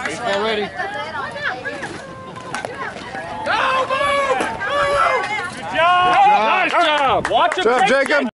Baseball ready. Go, move! Good job! Nice job. Watch him. Good job, Jacob.